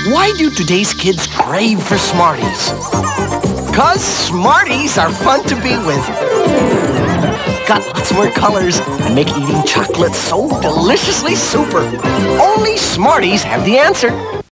Why do today's kids crave for Smarties? 'Cause Smarties are fun to be with. Got lots more colors and make eating chocolate so deliciously super. Only Smarties have the answer.